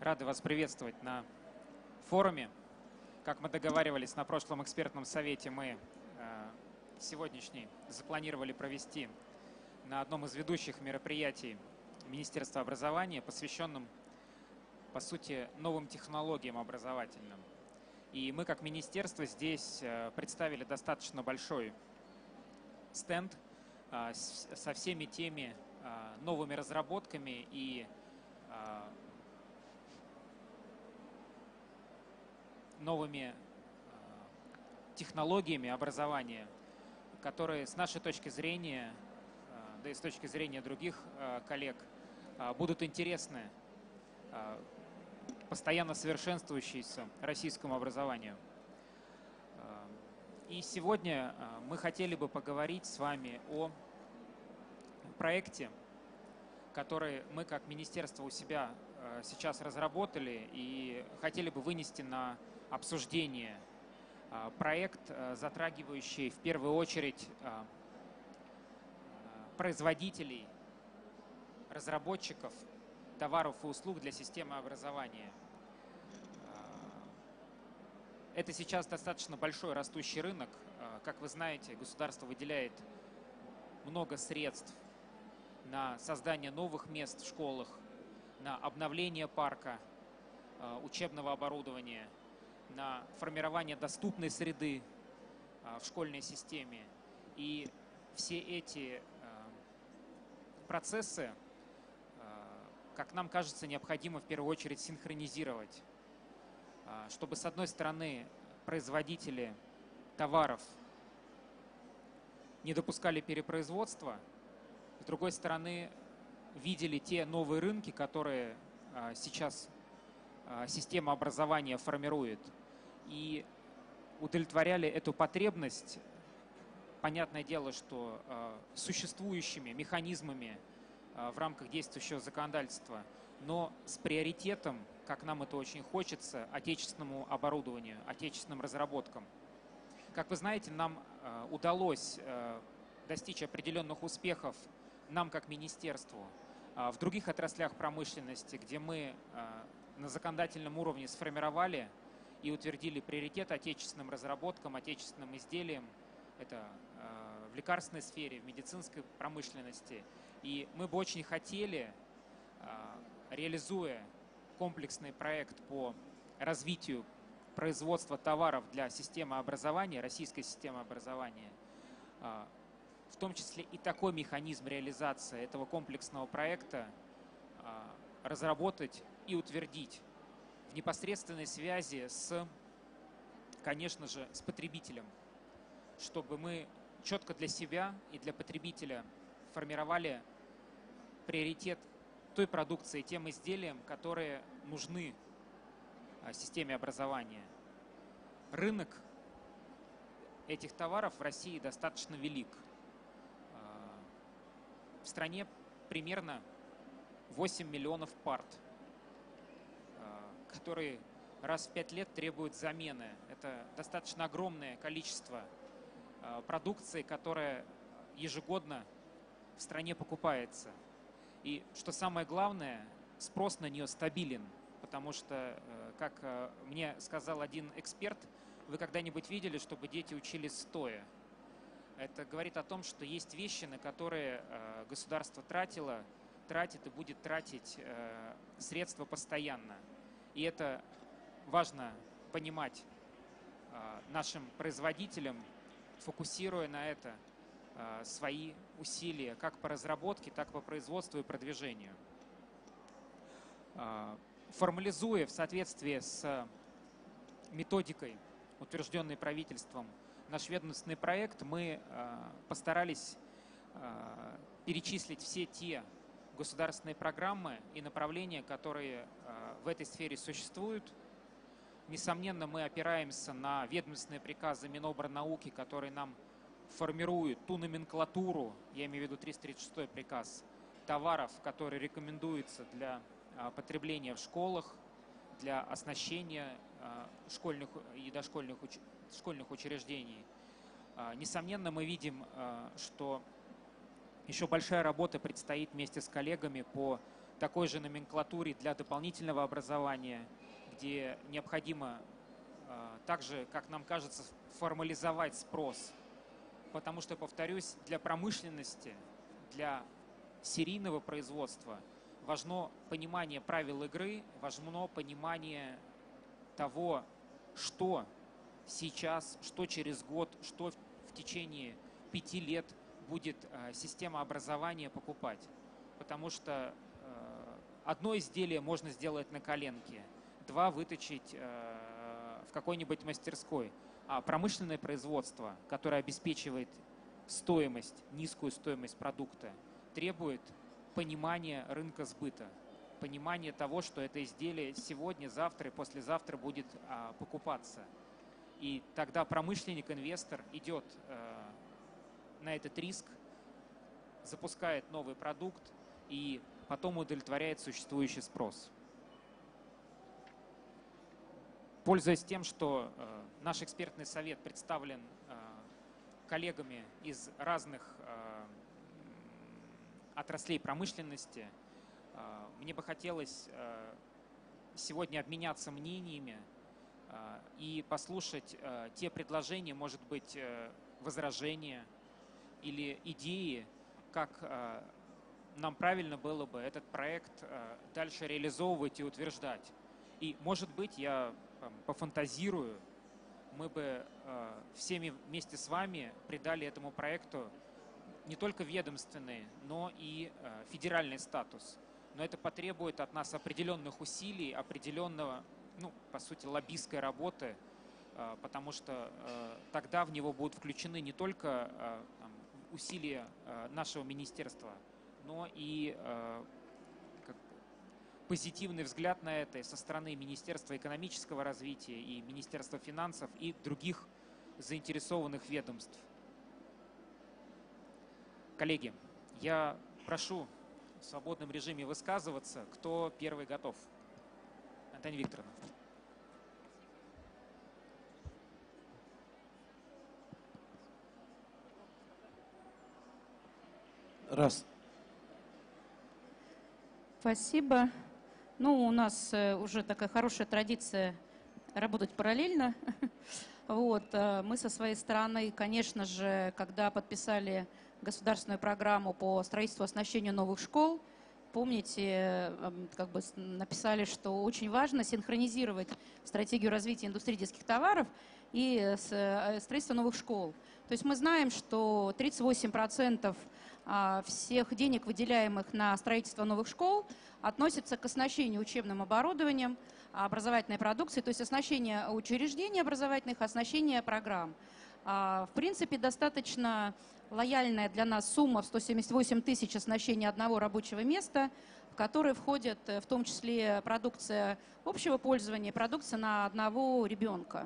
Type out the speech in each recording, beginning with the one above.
Рады вас приветствовать на форуме. Как мы договаривались на прошлом экспертном совете, мы сегодняшний запланировали провести на одном из ведущих мероприятий Министерства образования, посвященном, по сути, новым технологиям образовательным. И мы, как министерство, здесь представили достаточно большой стенд со всеми теми новыми разработками и новыми технологиями образования, которые с нашей точки зрения, да и с точки зрения других коллег, будут интересны постоянно совершенствующемуся российскому образованию. И сегодня мы хотели бы поговорить с вами о проекте, который мы как министерство у себя сейчас разработали и хотели бы вынести на обсуждение. Проект, затрагивающий в первую очередь производителей, разработчиков товаров и услуг для системы образования. Это сейчас достаточно большой растущий рынок. Как вы знаете, государство выделяет много средств на создание новых мест в школах, на обновление парка учебного оборудования, на формирование доступной среды в школьной системе. И все эти процессы, как нам кажется, необходимо в первую очередь синхронизировать, чтобы, с одной стороны, производители товаров не допускали перепроизводства, с другой стороны, видели те новые рынки, которые сейчас система образования формирует, и удовлетворяли эту потребность, понятное дело, что существующими механизмами в рамках действующего законодательства, но с приоритетом, как нам это очень хочется, отечественному оборудованию, отечественным разработкам. Как вы знаете, нам удалось достичь определенных успехов, нам как министерству, в других отраслях промышленности, где мы на законодательном уровне сформировали и утвердили приоритет отечественным разработкам, отечественным изделиям. Это в лекарственной сфере, в медицинской промышленности. И мы бы очень хотели, реализуя комплексный проект по развитию производства товаров для системы образования, российской системы образования, в том числе и такой механизм реализации этого комплексного проекта разработать и утвердить в непосредственной связи с, конечно же, с потребителем, чтобы мы четко для себя и для потребителя формировали приоритет той продукции, тем изделиям, которые нужны системе образования. Рынок этих товаров в России достаточно велик. В стране примерно 8 миллионов парт, которые раз в 5 лет требуют замены. Это достаточно огромное количество продукции, которая ежегодно в стране покупается. И что самое главное, спрос на нее стабилен, потому что, как мне сказал один эксперт, вы когда-нибудь видели, чтобы дети учились стоя? Это говорит о том, что есть вещи, на которые государство тратит и будет тратить средства постоянно. И это важно понимать нашим производителям, фокусируя на это свои усилия как по разработке, так и по производству и продвижению. Формализуя в соответствии с методикой, утвержденной правительством, наш ведомственный проект, мы постарались перечислить все те государственные программы и направления, которые в этой сфере существуют. Несомненно, мы опираемся на ведомственные приказы Минобрнауки, которые нам формируют ту номенклатуру, я имею в виду 336 приказ, товаров, которые рекомендуются для потребления в школах, для оснащения школьных и дошкольных школьных учреждений. Несомненно, мы видим, что еще большая работа предстоит вместе с коллегами по такой же номенклатуре для дополнительного образования, где необходимо также, как нам кажется, формализовать спрос. Потому что, повторюсь, для промышленности, для серийного производства важно понимание правил игры, важно понимание того, что сейчас, что через год, что в течение 5 лет будет система образования покупать. Потому что одно изделие можно сделать на коленке, 2 выточить в какой-нибудь мастерской. А промышленное производство, которое обеспечивает стоимость, низкую стоимость продукта, требует понимания рынка сбыта, понимания того, что это изделие сегодня, завтра и послезавтра будет покупаться. И тогда промышленник, инвестор идет на этот риск, запускает новый продукт и потом удовлетворяет существующий спрос. Пользуясь тем, что наш экспертный совет представлен коллегами из разных отраслей промышленности, мне бы хотелось сегодня обменяться мнениями и послушать те предложения, может быть, возражения или идеи, как нам правильно было бы этот проект дальше реализовывать и утверждать. И, может быть, я пофантазирую, мы бы всеми вместе с вами придали этому проекту не только ведомственный, но и федеральный статус. Но это потребует от нас определенных усилий, определенного, по сути, лоббистской работы, потому что тогда в него будут включены не только усилия нашего министерства, но и позитивный взгляд на это со стороны Министерства экономического развития и Министерства финансов и других заинтересованных ведомств. Коллеги, я прошу в свободном режиме высказываться. Кто первый готов? Антонина Викторовна. Раз. Спасибо. У нас уже такая хорошая традиция работать параллельно. Мы со своей стороны, конечно же, когда подписали государственную программу по строительству и оснащению новых школ, помните, написали, что очень важно синхронизировать стратегию развития индустрии детских товаров и строительство новых школ. То есть мы знаем, что 38% всех денег, выделяемых на строительство новых школ, относятся к оснащению учебным оборудованием, образовательной продукции, то есть оснащение учреждений образовательных, оснащение программ. В принципе, достаточно лояльная для нас сумма в 178 тысяч оснащения одного рабочего места, в который входит в том числе продукция общего пользования, продукция на одного ребенка.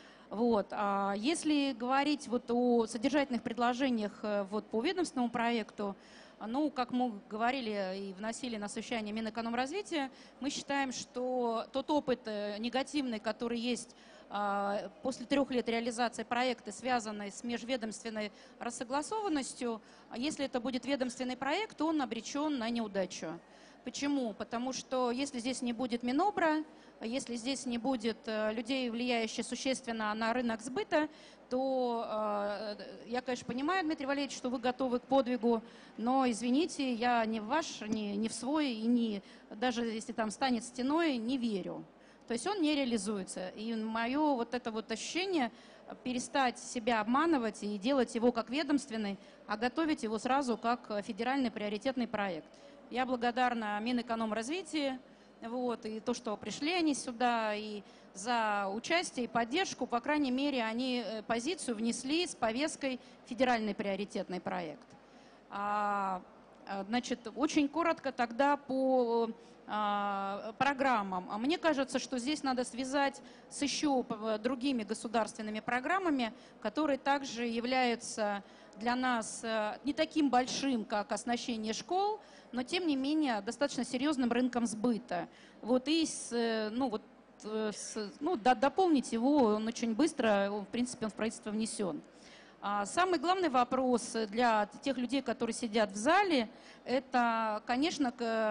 Если говорить о содержательных предложениях по ведомственному проекту, как мы говорили и вносили на совещание Минэкономразвития, мы считаем, что тот опыт негативный, который есть после 3 лет реализации проекта, связанный с межведомственной рассогласованностью, если это будет ведомственный проект, то он обречен на неудачу. Почему? Потому что если здесь не будет Минобра, если здесь не будет людей, влияющих существенно на рынок сбыта, то я, конечно, понимаю, Дмитрий Валерьевич, что вы готовы к подвигу, но, извините, я не в ваш, не в свой, и даже если там станет стеной, не верю. То есть он не реализуется. И мое это ощущение перестать себя обманывать и делать его как ведомственный, а готовить его сразу как федеральный приоритетный проект. Я благодарна Минэкономразвития, и то, что пришли они сюда, и за участие и поддержку, по крайней мере, они позицию внесли с повесткой федеральный приоритетный проект. Очень коротко тогда по программам. Мне кажется, что здесь надо связать с еще другими государственными программами, которые также являются для нас не таким большим, как оснащение школ, но тем не менее достаточно серьезным рынком сбыта. Дополнить его, он очень быстро, в принципе, он в правительство внесен. Самый главный вопрос для тех людей, которые сидят в зале, это, конечно,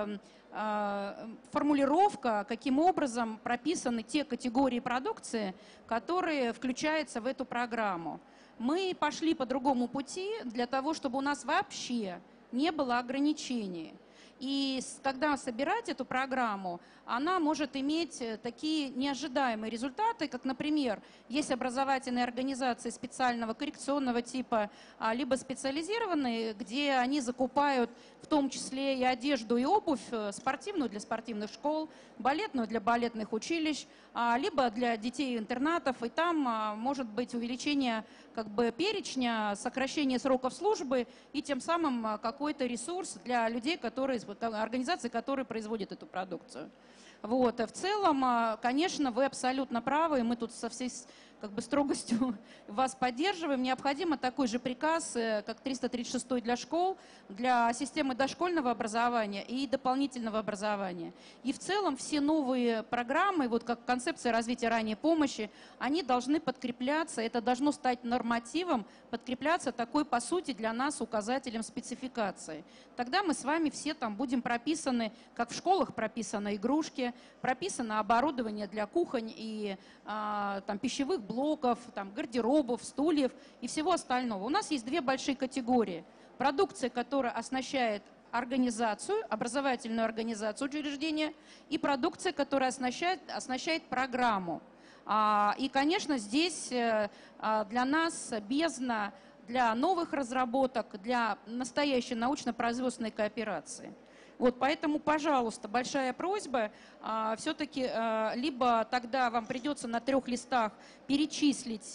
формулировка, каким образом прописаны те категории продукции, которые включаются в эту программу. Мы пошли по другому пути для того, чтобы у нас вообще не было ограничений. И когда собирать эту программу, она может иметь такие неожидаемые результаты, как, например, есть образовательные организации специального коррекционного типа, либо специализированные, где они закупают в том числе и одежду, и обувь спортивную для спортивных школ, балетную для балетных училищ, либо для детей интернатов. И там может быть увеличение перечня, сокращение сроков службы и тем самым какой-то ресурс для людей, организаций, которые производят эту продукцию. Вот. В целом, конечно, вы абсолютно правы, и мы тут со всей строгостью вас поддерживаем. Необходимо такой же приказ, как 336 для школ, для системы дошкольного образования и дополнительного образования. И в целом все новые программы, вот как концепция развития ранней помощи, они должны подкрепляться, это должно стать нормативом, подкрепляться такой, по сути, для нас указателем спецификации. Тогда мы с вами все там будем прописаны, как в школах прописаны игрушки, прописано оборудование для кухонь и пищевых блоков, гардеробов, стульев и всего остального. У нас есть две большие категории. Продукция, которая оснащает организацию, образовательную организацию учреждения, и продукция, которая оснащает программу. И, конечно, здесь для нас бездна для новых разработок, для настоящей научно-производственной кооперации. Вот, поэтому, пожалуйста, большая просьба, все-таки либо тогда вам придется на 3 листах перечислить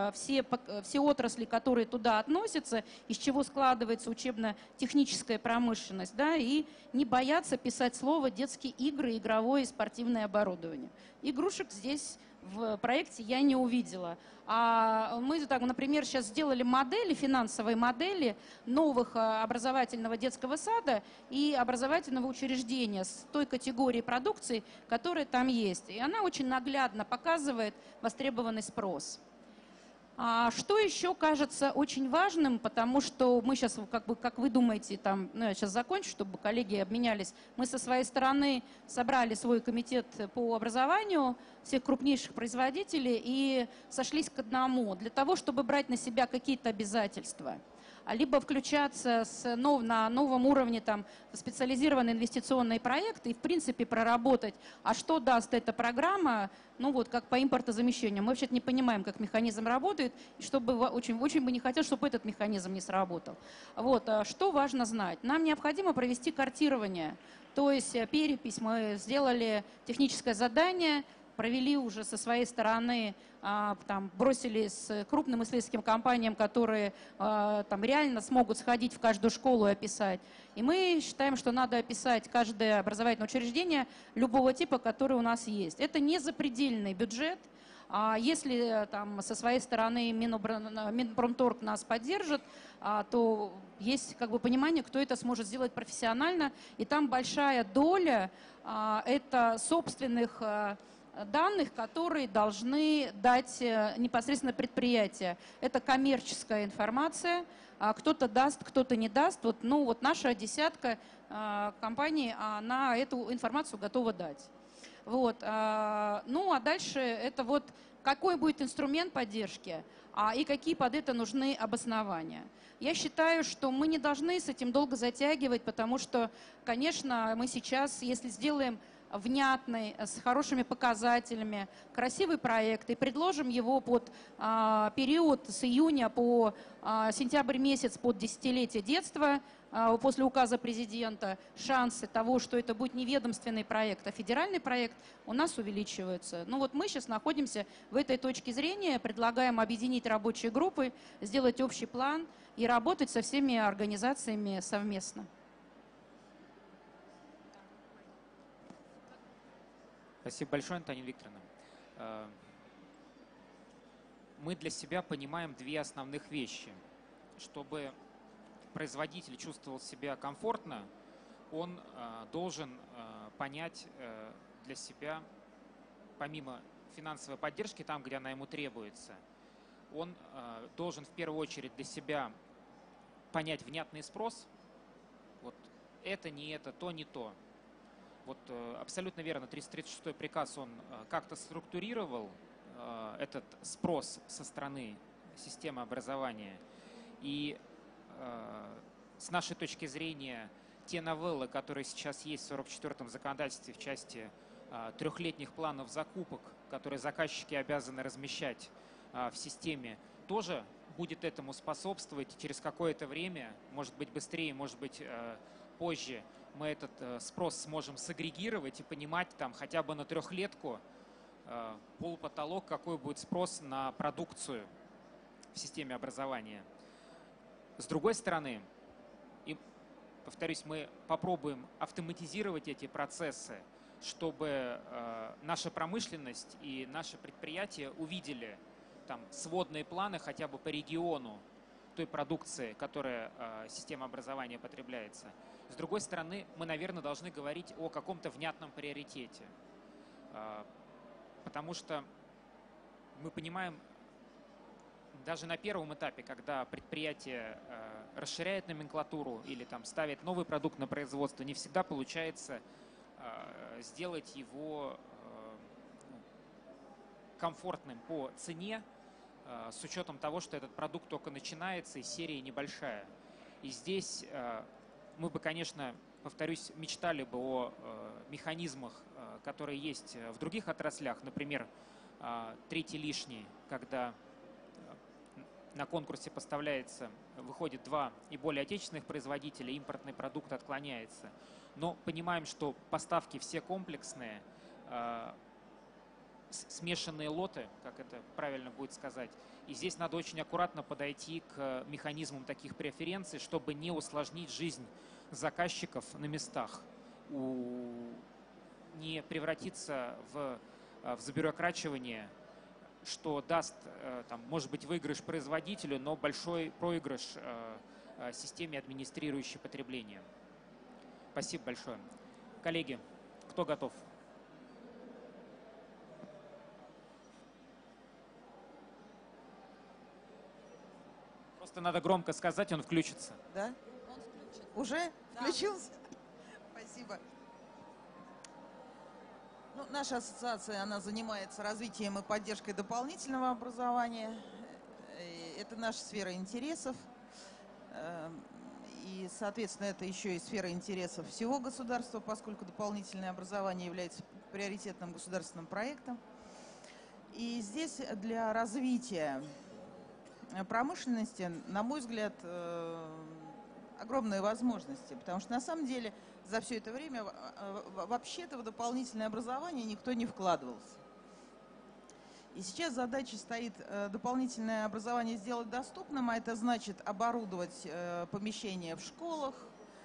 все отрасли, которые туда относятся, из чего складывается учебно-техническая промышленность, да, и не бояться писать слово «детские игры», «игровое и спортивное оборудование». Игрушек здесь в проекте я не увидела. Мы, например, сейчас сделали модели, финансовые модели новых образовательного детского сада и образовательного учреждения с той категорией продукции, которая там есть. И она очень наглядно показывает востребованный спрос. Что еще кажется очень важным, потому что мы сейчас, как вы думаете, я сейчас закончу, чтобы коллеги обменялись, мы со своей стороны собрали свой комитет по образованию всех крупнейших производителей и сошлись к одному, для того, чтобы брать на себя какие-то обязательства, либо включаться на новом уровне в специализированные инвестиционные проекты и, в принципе, проработать, что даст эта программа, как по импортозамещению. Мы вообще не понимаем, как механизм работает, и очень бы не хотел, чтобы этот механизм не сработал. Что важно знать? Нам необходимо провести картирование, то есть перепись. Мы сделали техническое задание, провели уже со своей стороны, бросили с крупным исследовательским компаниям, которые реально смогут сходить в каждую школу и описать. И мы считаем, что надо описать каждое образовательное учреждение любого типа, который у нас есть. Это не запредельный бюджет. Если со своей стороны Минпромторг нас поддержит, то есть понимание, кто это сможет сделать профессионально. И там большая доля это собственных данных, которые должны дать непосредственно предприятия. Это коммерческая информация. Кто-то даст, кто-то не даст. Наша десятка компаний на эту информацию готова дать. Дальше это какой будет инструмент поддержки и какие под это нужны обоснования. Я считаю, что мы не должны с этим долго затягивать, потому что, конечно, мы сейчас, если сделаем внятный, с хорошими показателями, красивый проект и предложим его под период с июня по сентябрь месяц под десятилетие детства, после указа президента, шансы того, что это будет не ведомственный проект, а федеральный проект, у нас увеличиваются. Мы сейчас находимся в этой точке зрения, предлагаем объединить рабочие группы, сделать общий план и работать со всеми организациями совместно. Спасибо большое, Антонина Викторовна. Мы для себя понимаем две основных вещи. Чтобы производитель чувствовал себя комфортно, он должен понять для себя, помимо финансовой поддержки, там, где она ему требуется, он должен в первую очередь для себя понять внятный спрос. Вот это не это, то не то. Вот абсолютно верно, 336-й приказ, он как-то структурировал этот спрос со стороны системы образования. И с нашей точки зрения, те новеллы, которые сейчас есть в 44-м законодательстве в части трехлетних планов закупок, которые заказчики обязаны размещать в системе, тоже будет этому способствовать. И через какое-то время, может быть быстрее, может быть позже, мы этот спрос сможем сагрегировать и понимать там хотя бы на трехлетку полупотолок, какой будет спрос на продукцию в системе образования. С другой стороны, и, повторюсь, мы попробуем автоматизировать эти процессы, чтобы наша промышленность и наши предприятия увидели там сводные планы хотя бы по региону той продукции, которая система образования потребляется. С другой стороны, мы, наверное, должны говорить о каком-то внятном приоритете, потому что мы понимаем, даже на первом этапе, когда предприятие расширяет номенклатуру или там ставит новый продукт на производство, не всегда получается сделать его комфортным по цене, с учетом того, что этот продукт только начинается и серия небольшая. И здесь мы бы, конечно, повторюсь, мечтали бы о механизмах, которые есть в других отраслях, например, третий лишний, когда на конкурсе выходит 2 и более отечественных производителей, импортный продукт отклоняется. Но понимаем, что поставки все комплексные, смешанные лоты, как это правильно будет сказать. И здесь надо очень аккуратно подойти к механизмам таких преференций, чтобы не усложнить жизнь заказчиков на местах, не превратиться в забюрокрачивание, что даст, там, может быть, выигрыш производителю, но большой проигрыш системе, администрирующей потребление. Спасибо большое. Коллеги, кто готов? Просто надо громко сказать, он включится. Да? Он включен. Уже Да. включился? Спасибо. Ну, наша ассоциация, она занимается развитием и поддержкой дополнительного образования. Это наша сфера интересов. И, соответственно, это еще и сфера интересов всего государства, поскольку дополнительное образование является приоритетным государственным проектом. И здесь для развития промышленности, на мой взгляд, огромные возможности, потому что на самом деле за все это время вообще-то в дополнительное образование никто не вкладывался. И сейчас задача стоит дополнительное образование сделать доступным, а это значит оборудовать помещения в школах,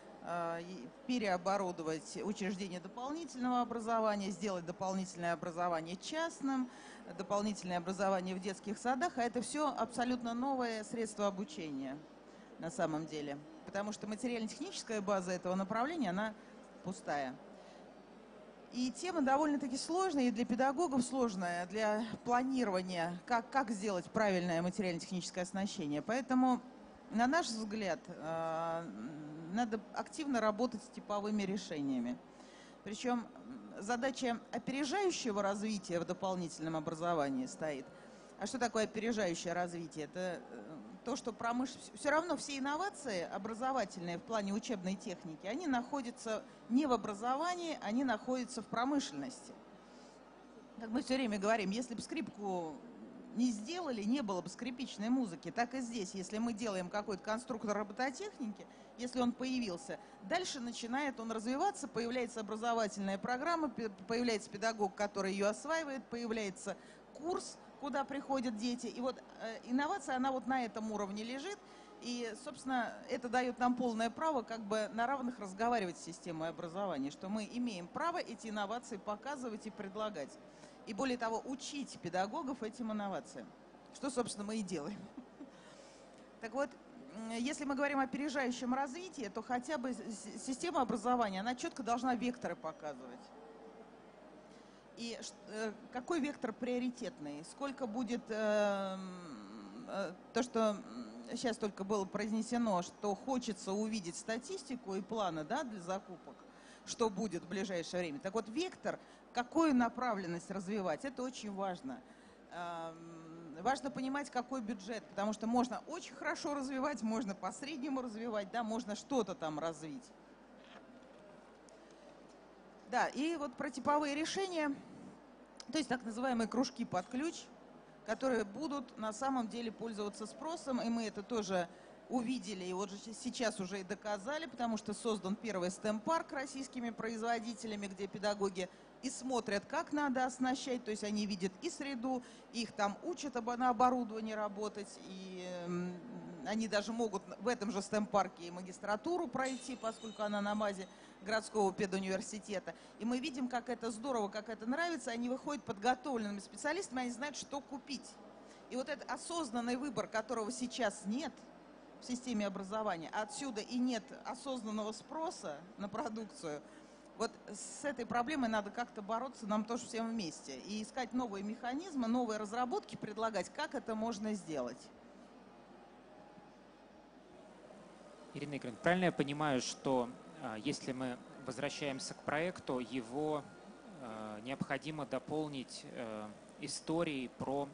переоборудовать учреждения дополнительного образования, сделать дополнительное образование частным, дополнительное образование в детских садах, а это все абсолютно новое средство обучения на самом деле, потому что материально-техническая база этого направления, она пустая. И тема довольно-таки сложная, и для педагогов сложная, для планирования, как сделать правильное материально-техническое оснащение. Поэтому, на наш взгляд, надо активно работать с типовыми решениями. Причем задача опережающего развития в дополнительном образовании стоит. А что такое опережающее развитие? Это то, что все равно все инновации образовательные в плане учебной техники, они находятся не в образовании, они находятся в промышленности. Как мы все время говорим, если бы скрипку не сделали, не было бы скрипичной музыки. Так и здесь, если мы делаем какой-то конструктор робототехники, если он появился, дальше начинает он развиваться, появляется образовательная программа, появляется педагог, который ее осваивает, появляется курс, куда приходят дети. И вот инновация, она вот на этом уровне лежит. И, собственно, это дает нам полное право как бы на равных разговаривать с системой образования, что мы имеем право эти инновации показывать и предлагать. И более того, учить педагогов этим инновациям, что, собственно, мы и делаем. Так вот, если мы говорим о опережающем развитии, то хотя бы система образования, она четко должна векторы показывать. И какой вектор приоритетный? Сколько будет то, что сейчас только было произнесено, что хочется увидеть статистику и планы, да, для закупок, что будет в ближайшее время. Так вот, вектор, какую направленность развивать, это очень важно. Важно понимать, какой бюджет, потому что можно очень хорошо развивать, можно по-среднему развивать, да, можно что-то там развить. Да, и вот про типовые решения, то есть так называемые кружки под ключ, которые будут на самом деле пользоваться спросом, и мы это тоже увидели, и вот же сейчас уже и доказали, потому что создан первый STEM-парк российскими производителями, где педагоги и смотрят, как надо оснащать, то есть они видят и среду, их там учат на оборудовании работать, и они даже могут в этом же STEM-парке и магистратуру пройти, поскольку она на базе городского педуниверситета. И мы видим, как это здорово, как это нравится, они выходят подготовленными специалистами, они знают, что купить. И вот этот осознанный выбор, которого сейчас нет в системе образования, отсюда и нет осознанного спроса на продукцию, вот с этой проблемой надо как-то бороться нам тоже всем вместе. И искать новые механизмы, новые разработки, предлагать, как это можно сделать. Ирина Игоревна, правильно я понимаю, что если мы возвращаемся к проекту, его необходимо дополнить историей про,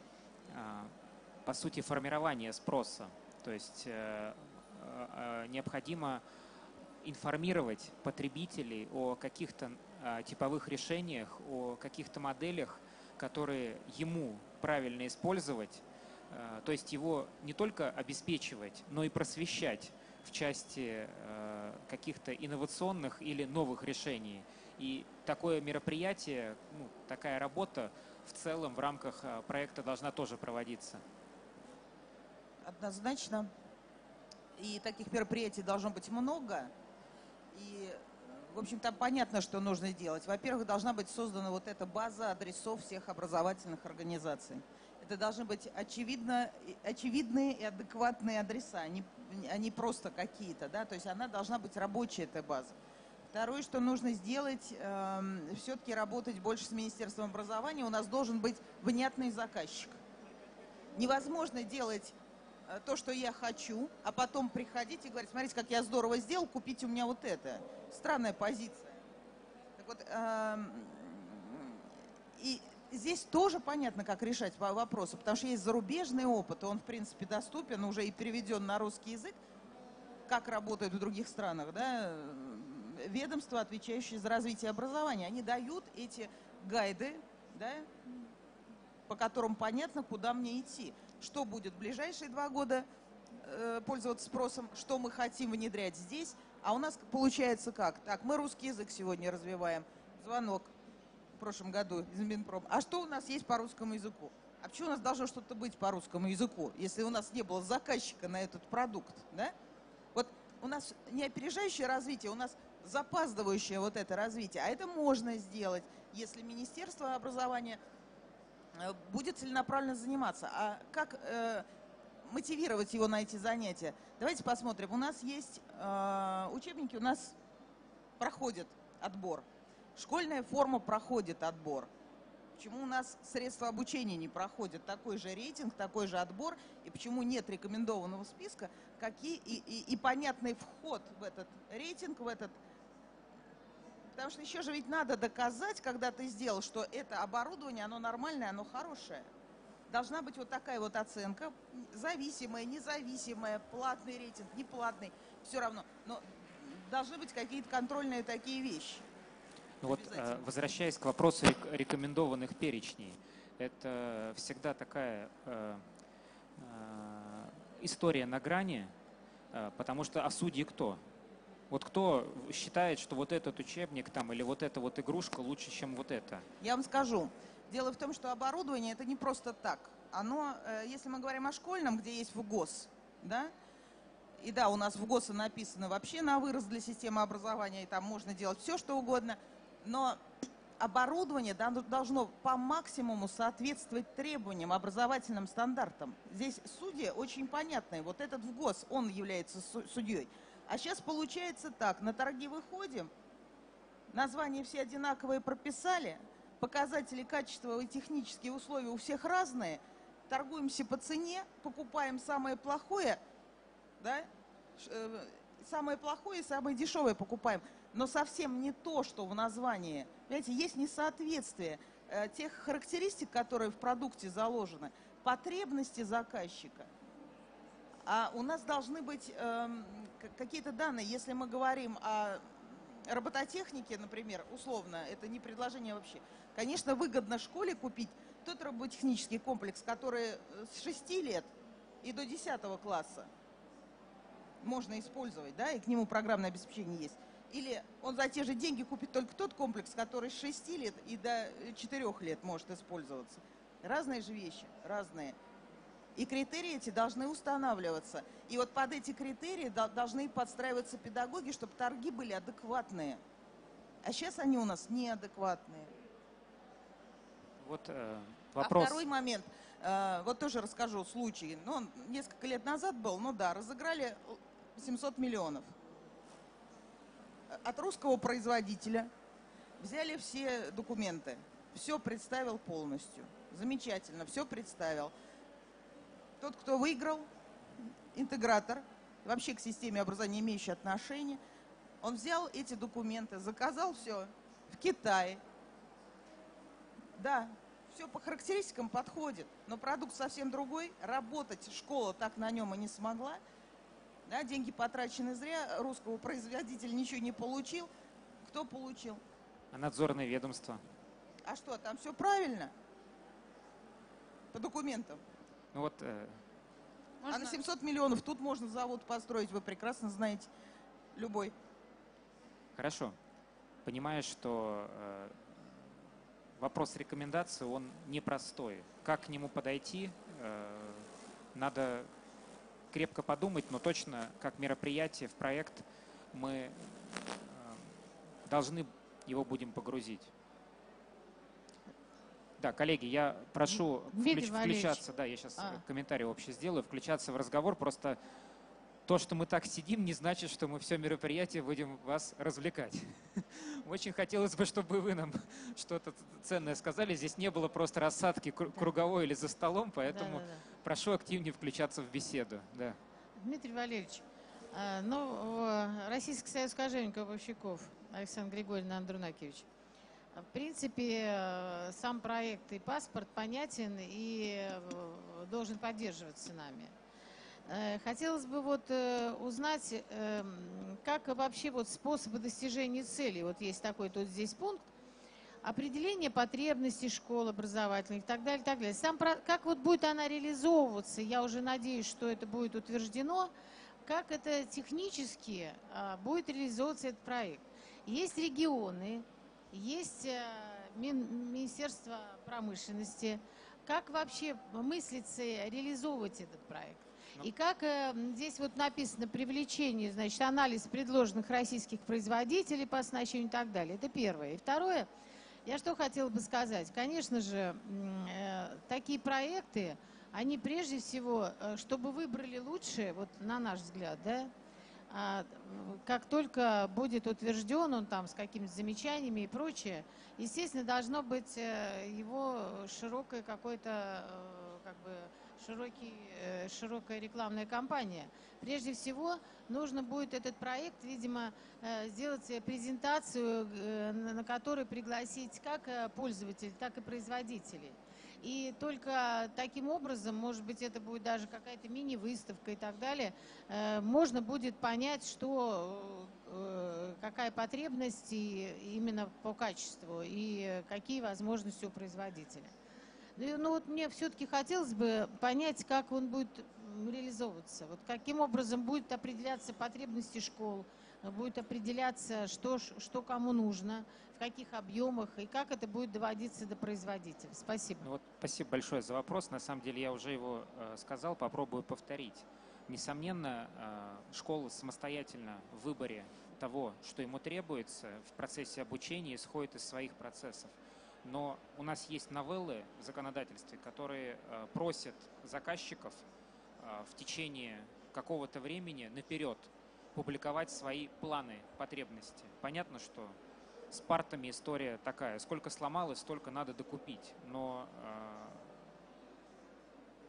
по сути, формирование спроса? То есть необходимо информировать потребителей о каких-то типовых решениях, о каких-то моделях, которые ему правильно использовать, то есть его не только обеспечивать, но и просвещать в части каких-то инновационных или новых решений. И такое мероприятие, такая работа в целом в рамках проекта должна тоже проводиться. Однозначно. И таких мероприятий должно быть много. И, в общем, там понятно, что нужно делать. Во-первых, должна быть создана вот эта база адресов всех образовательных организаций. Это должны быть очевидные и адекватные адреса, а не просто какие-то, да, то есть она должна быть рабочая, эта база. Второе, что нужно сделать, все-таки работать больше с Министерством образования, у нас должен быть внятный заказчик. Невозможно делать то, что я хочу, а потом приходить и говорить: смотрите, как я здорово сделал, купите у меня вот это. Странная позиция. Так вот, и здесь тоже понятно, как решать вопросы, потому что есть зарубежный опыт, он, в принципе, доступен, уже и переведен на русский язык, как работают в других странах, да, ведомства, отвечающие за развитие образования. Они дают эти гайды, да, по которым понятно, куда мне идти. Что будет в ближайшие 2 года пользоваться спросом, что мы хотим внедрять здесь. А у нас получается как? Так, мы русский язык сегодня развиваем. Звонок в прошлом году из Минпрома. А что у нас есть по русскому языку? А почему у нас должно что-то быть по русскому языку, если у нас не было заказчика на этот продукт? Да? Вот у нас не опережающее развитие, у нас запаздывающее вот это развитие. А это можно сделать, если Министерство образования будет целенаправленно заниматься. А как мотивировать его на эти занятия? Давайте посмотрим. У нас есть учебники, у нас проходит отбор. Школьная форма проходит отбор. Почему у нас средства обучения не проходят такой же рейтинг, такой же отбор, и почему нет рекомендованного списка, и понятный вход в этот рейтинг, в этот... Потому что еще же ведь надо доказать, когда ты сделал, что это оборудование, оно нормальное, оно хорошее. Должна быть вот такая вот оценка, зависимая, независимая, платный рейтинг, неплатный, все равно. Но должны быть какие-то контрольные такие вещи. Ну вот, возвращаясь к вопросу рекомендованных перечней, это всегда такая история на грани, потому что а судьи кто? Вот кто считает, что вот этот учебник там или вот эта вот игрушка лучше, чем вот это? Я вам скажу. Дело в том, что оборудование это не просто так. Оно, если мы говорим о школьном, где есть ВГОС, да, и да, у нас в ГОСе написано вообще на вырост для системы образования, и там можно делать все, что угодно, но оборудование должно по максимуму соответствовать требованиям, образовательным стандартам. Здесь судьи очень понятные. Вот этот ВГОС, он является судьей. А сейчас получается так, на торги выходим, названия все одинаковые прописали, показатели качества и технические условия у всех разные, торгуемся по цене, покупаем самое плохое, да, самое плохое и самое дешевое покупаем, но совсем не то, что в названии. Понимаете, есть несоответствие тех характеристик, которые в продукте заложены, потребности заказчика. А у нас должны быть какие-то данные. Если мы говорим о робототехнике, например, условно, это не предложение вообще. Конечно, выгодно школе купить тот робототехнический комплекс, который с 6 лет и до 10 класса можно использовать, да, и к нему программное обеспечение есть. Или он за те же деньги купит только тот комплекс, который с 6 лет и до 4 лет может использоваться. Разные же вещи, разные. И критерии эти должны устанавливаться. И вот под эти критерии должны подстраиваться педагоги, чтобы торги были адекватные. А сейчас они у нас неадекватные. Вот вопрос. А второй момент, вот тоже расскажу случай. Ну, он несколько лет назад был, ну да, разыграли 700 миллионов. От русского производителя взяли все документы, все представил полностью. Замечательно, все представил. Тот, кто выиграл, интегратор, вообще к системе образования имеющий отношение, он взял эти документы, заказал все в Китае. Да, все по характеристикам подходит, но продукт совсем другой. Работать школа так на нем и не смогла. Да, деньги потрачены зря, русского производителя ничего не получил. Кто получил? А надзорное ведомство? А что, там все правильно? По документам. Ну вот, А на 700 миллионов тут можно завод построить, вы прекрасно знаете, любой. хорошо. Понимаешь, что вопрос рекомендации, он непростой. Как к нему подойти, надо крепко подумать, но точно как мероприятие в проект мы должны его будем погрузить. Да, коллеги, я прошу включаться, да, я сейчас комментарий общий сделаю, включаться в разговор. Просто то, что мы так сидим, не значит, что мы все мероприятие будем вас развлекать. Очень хотелось бы, чтобы вы нам что-то ценное сказали. Здесь не было просто рассадки круговой или за столом, поэтому прошу активнее включаться в беседу. Да. Дмитрий Валерьевич, Российский союз кожевников-обувщиков Александр Григорьевич Андрунакевич. В принципе, сам проект и паспорт понятен и должен поддерживаться нами. Хотелось бы вот узнать, как вообще вот способы достижения целей. Вот есть такой тут здесь пункт. Определение потребностей школ образовательных и так далее, так далее. Как вот будет она реализовываться, я уже надеюсь, что это будет утверждено, как это технически будет реализовываться этот проект. Есть регионы, есть Министерство промышленности. Как вообще мыслится реализовывать этот проект? И как здесь вот написано привлечение, значит, анализ предложенных российских производителей по оснащению и так далее. Это первое. И второе, я что хотела бы сказать. Конечно же, такие проекты, они прежде всего, чтобы выбрали лучшее, вот на наш взгляд, да, как только будет утвержден он там с какими-то замечаниями и прочее, естественно, должно быть его широкое какое-то, как бы, широкая рекламная кампания. Прежде всего, нужно будет этот проект, видимо, сделать презентацию, на которой пригласить как пользователей, так и производителей. И только таким образом, может быть, это будет даже какая-то мини-выставка и так далее, можно будет понять, что, какая потребность именно по качеству и какие возможности у производителя. Ну вот мне все-таки хотелось бы понять, как он будет реализовываться. Вот каким образом будут определяться потребности школ, будет определяться, что кому нужно, в каких объемах и как это будет доводиться до производителя. Спасибо. Ну вот, спасибо большое за вопрос. На самом деле я уже его сказал, попробую повторить. Несомненно, школа самостоятельно в выборе того, что ему требуется в процессе обучения, исходит из своих процессов. Но у нас есть новеллы в законодательстве, которые просят заказчиков в течение какого-то времени наперед публиковать свои планы, потребности. Понятно, что с партами история такая. Сколько сломалось, столько надо докупить. Но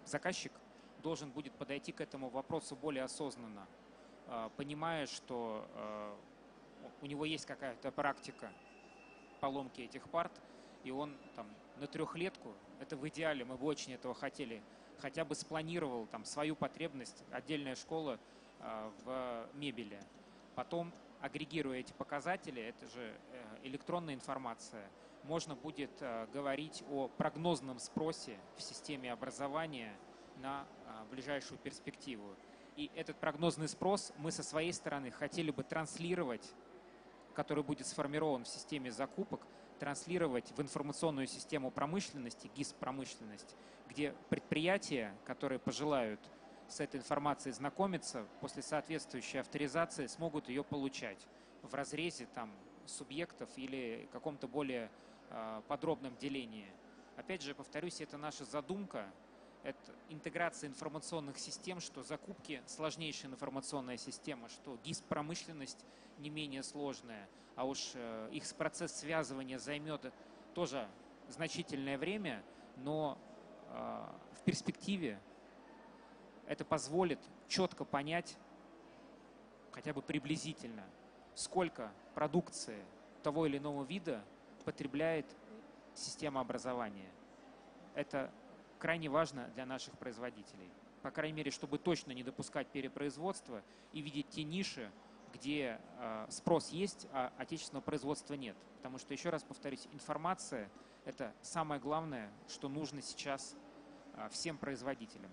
заказчик должен будет подойти к этому вопросу более осознанно, понимая, что у него есть какая-то практика поломки этих парт, и он там на 3-летку, это в идеале, мы бы очень этого хотели, хотя бы спланировал там свою потребность, отдельная школа в мебели. Потом, агрегируя эти показатели, это же электронная информация, можно будет говорить о прогнозном спросе в системе образования на ближайшую перспективу. И этот прогнозный спрос мы со своей стороны хотели бы транслировать, который будет сформирован в системе закупок, транслировать в информационную систему промышленности, ГИС-промышленность, где предприятия, которые пожелают с этой информацией знакомиться, после соответствующей авторизации смогут ее получать в разрезе там, субъектов или каком-то более подробном делении. Опять же, повторюсь, это наша задумка, это интеграция информационных систем, что закупки сложнейшая информационная система, что ГИС-промышленность не менее сложная, а уж их процесс связывания займет тоже значительное время, но в перспективе это позволит четко понять, хотя бы приблизительно, сколько продукции того или иного вида потребляет система образования. Это крайне важно для наших производителей. По крайней мере, чтобы точно не допускать перепроизводства и видеть те ниши, где спрос есть, а отечественного производства нет. Потому что, еще раз повторюсь, информация – это самое главное, что нужно сейчас всем производителям.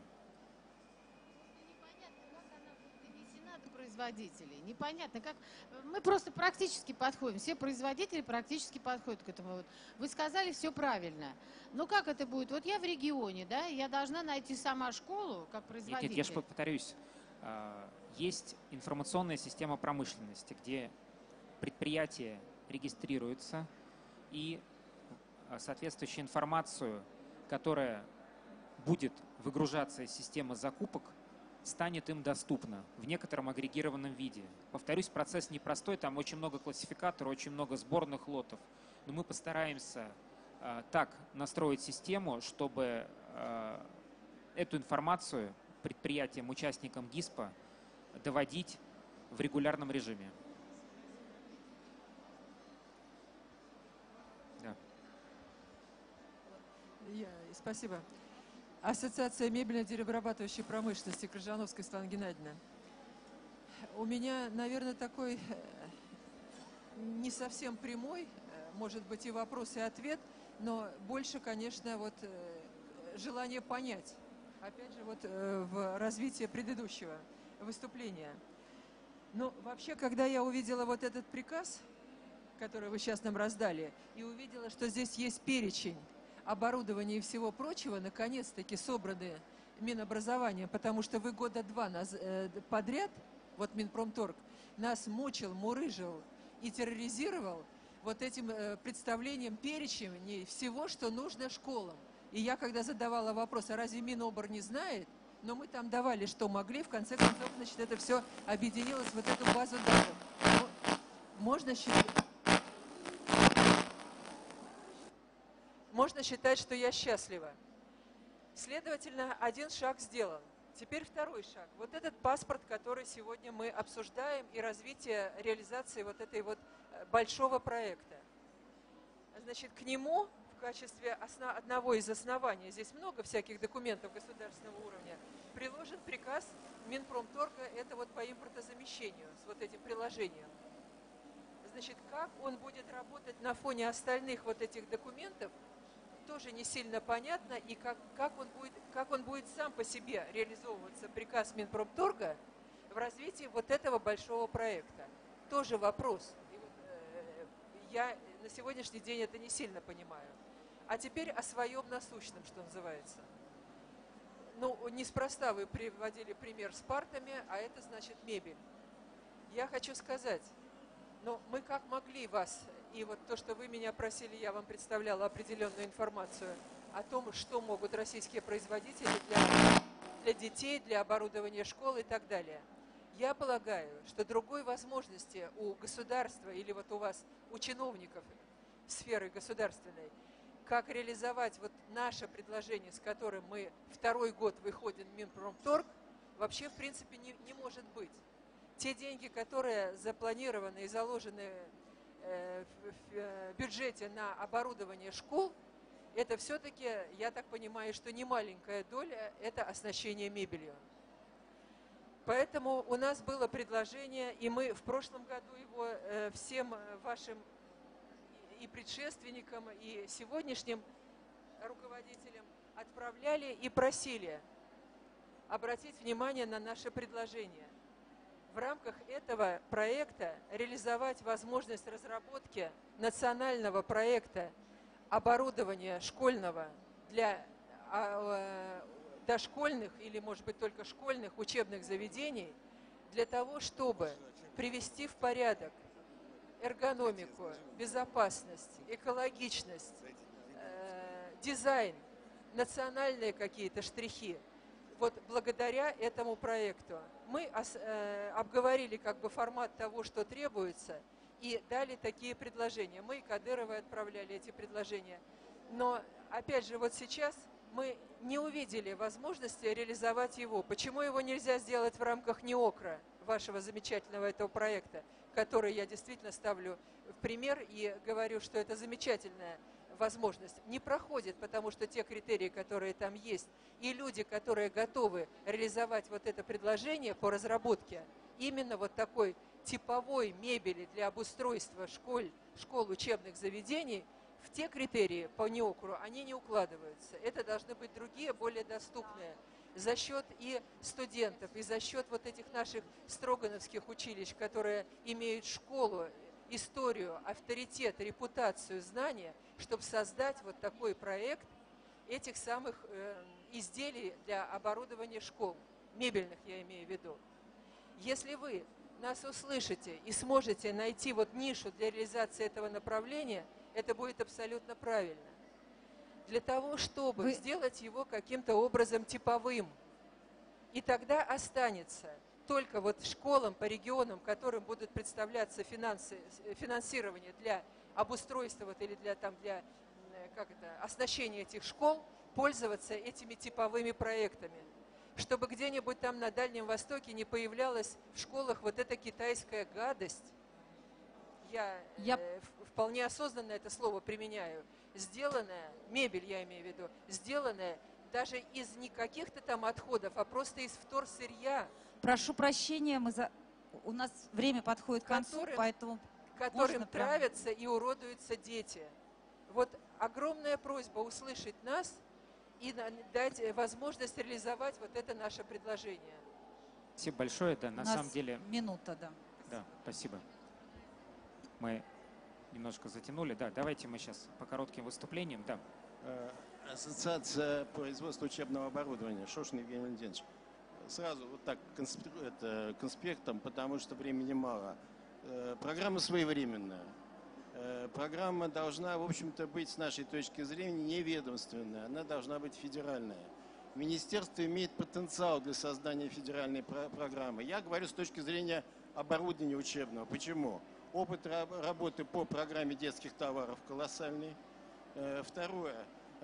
Производителей. Непонятно, как мы просто практически подходим. Все производители практически подходят к этому. Вот. Вы сказали все правильно. Но как это будет? Вот я в регионе, да, я должна найти сама школу как производитель. Нет, я же повторюсь. Есть информационная система промышленности, где предприятия регистрируются и соответствующую информацию, которая будет выгружаться из системы закупок, станет им доступна в некотором агрегированном виде. Повторюсь, процесс непростой, там очень много классификаторов, очень много сборных лотов, но мы постараемся так настроить систему, чтобы эту информацию предприятиям, участникам ГИСПа доводить в регулярном режиме. Да. Спасибо. Ассоциация мебельно-деревообрабатывающей промышленности, Крыжановская Светлана Геннадьевна. У меня, наверное, такой не совсем прямой, может быть, и вопрос, и ответ, но больше, конечно, вот желание понять. Опять же, вот в развитии предыдущего выступления. Но вообще, когда я увидела вот этот приказ, который вы сейчас нам раздали, и увидела, что здесь есть перечень оборудования и всего прочего, наконец-таки собраны Минобразованием, потому что вы года 2 подряд, вот Минпромторг, нас мучил, мурыжил и терроризировал вот этим представлением, перечень всего, что нужно школам. И я, когда задавала вопрос, а разве Минобр не знает, но мы там давали, что могли, в конце концов, значит, это все объединилось в вот эту базу данных. Можно считать, что я счастлива. Следовательно, один шаг сделан. Теперь второй шаг. Вот этот паспорт, который сегодня мы обсуждаем, и развитие реализации вот этой вот большого проекта. Значит, к нему в качестве одного из оснований, здесь много всяких документов государственного уровня, приложен приказ Минпромторга, это вот по импортозамещению, с вот этим приложением. Значит, как он будет работать на фоне остальных вот этих документов, тоже не сильно понятно, и как он будет сам по себе реализовываться, приказ Минпромторга, в развитии вот этого большого проекта. Тоже вопрос. И вот, я на сегодняшний день это не сильно понимаю. А теперь о своем насущном, что называется. Ну, неспроста вы приводили пример с партами, а это значит мебель. Я хочу сказать, но мы как могли вас, и вот то, что вы меня просили, я вам представляла определенную информацию о том, что могут российские производители для детей, для оборудования школ и так далее. Я полагаю, что другой возможности у государства или вот у вас, у чиновников сферы государственной как реализовать вот наше предложение, с которым мы второй год выходим в Минпромторг, вообще в принципе не может быть. Те деньги, которые запланированы и заложены в бюджете на оборудование школ, это все-таки, я так понимаю, что не маленькая доля, это оснащение мебелью. Поэтому у нас было предложение, и мы в прошлом году его всем вашим и предшественникам, и сегодняшним руководителям отправляли и просили обратить внимание на наше предложение. В рамках этого проекта реализовать возможность разработки национального проекта оборудования школьного для дошкольных или, может быть, только школьных учебных заведений, для того, чтобы привести в порядок эргономику, безопасность, экологичность, дизайн, национальные какие-то штрихи. Вот благодаря этому проекту мы обговорили как бы формат того, что требуется, и дали такие предложения. Мы Кадыровой отправляли эти предложения. Но, опять же, вот сейчас мы не увидели возможности реализовать его. Почему его нельзя сделать в рамках НИОКРа, вашего замечательного этого проекта, который я действительно ставлю в пример и говорю, что это замечательная возможность. Не проходит, потому что те критерии, которые там есть, и люди, которые готовы реализовать вот это предложение по разработке именно вот такой типовой мебели для обустройства школ учебных заведений, в те критерии по НИОКРу они не укладываются. Это должны быть другие, более доступные. За счет и студентов, и за счет вот этих наших строгановских училищ, которые имеют школу, историю, авторитет, репутацию, знания, чтобы создать вот такой проект этих самых изделий для оборудования школ, мебельных я имею в виду. Если вы нас услышите и сможете найти вот нишу для реализации этого направления, это будет абсолютно правильно. Для того, чтобы сделать его каким-то образом типовым. И тогда останется только вот школам по регионам, которым будут представляться финансирование для обустройства вот, или для оснащения этих школ, пользоваться этими типовыми проектами. Чтобы где-нибудь там на Дальнем Востоке не появлялась в школах вот эта китайская гадость. Я вполне осознанно это слово применяю. Сделанная, мебель я имею в виду, сделанная даже из не каких-то там отходов, а просто из вторсырья. Прошу прощения, у нас время подходит к концу, поэтому... Которым травятся и уродуются дети. Вот огромная просьба услышать нас и дать возможность реализовать вот это наше предложение. Спасибо большое. Да, на самом деле... Минута, да. Да, спасибо. Мы немножко затянули. Да, давайте мы сейчас по коротким выступлениям. Да. Ассоциация производства учебного оборудования. Шошин Евгений Валентинович. Сразу вот так конспектом, потому что времени мало. Программа своевременная. Программа должна, в общем-то, быть с нашей точки зрения неведомственная. Она должна быть федеральная. Министерство имеет потенциал для создания федеральной программы. Я говорю с точки зрения оборудования учебного. Почему? Опыт работы по программе детских товаров колоссальный. Второе.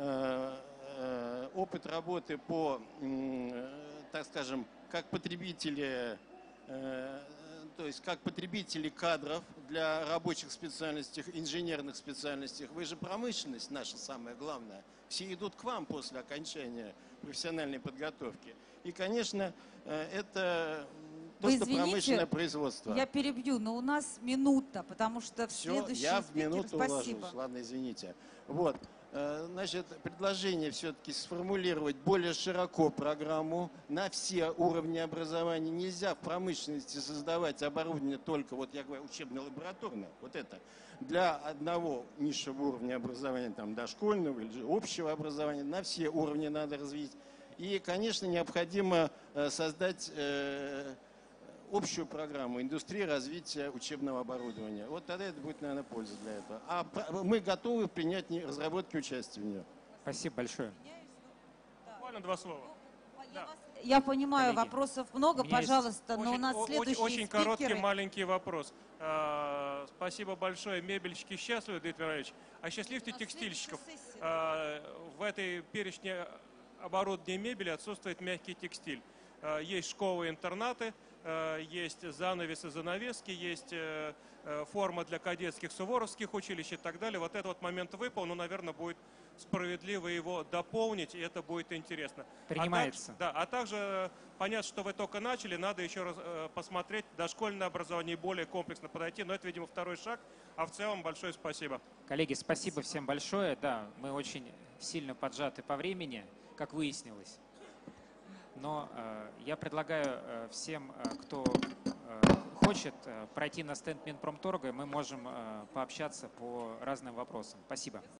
Опыт работы по, так скажем, как потребители, то есть как потребители кадров для рабочих специальностей, инженерных специальностей. Вы же промышленность наша самая главная. Все идут к вам после окончания профессиональной подготовки. И, конечно, это... Просто промышленное производство. Я перебью, но у нас минута, потому что в следующий я в минуту спасибо. уложусь. Ладно, извините. Вот. Значит, предложение все-таки сформулировать более широко программу на все уровни образования. Нельзя в промышленности создавать оборудование только, вот я говорю, учебно-лабораторное, вот это, для одного низшего уровня образования, там, дошкольного или общего образования. На все уровни надо развить. И, конечно, необходимо создать общую программу индустрии развития учебного оборудования. Вот тогда это будет, наверное, польза для этого. А мы готовы принять разработки участия в нее. Спасибо большое. Буквально два слова. Я понимаю, коллеги, вопросов много, пожалуйста, но у нас следующий Очень спикеры. короткий маленький вопрос. Спасибо большое. Мебельщики счастливы, Дмитрий Иванович. Осчастливьте текстильщиков. В этой перечне оборудования мебели отсутствует мягкий текстиль. Есть школы-интернаты, есть занавесы, занавески, есть форма для кадетских, суворовских училищ и так далее. Вот этот вот момент выпал, но, наверное, будет справедливо его дополнить, и это будет интересно. Принимается. А также понятно, что вы только начали, надо еще раз посмотреть дошкольное образование и более комплексно подойти, но это, видимо, второй шаг, а в целом большое спасибо. Коллеги, спасибо всем большое. Да, мы очень сильно поджаты по времени, как выяснилось. Но я предлагаю всем, кто хочет пройти на стенд Минпромторга, мы можем пообщаться по разным вопросам. Спасибо.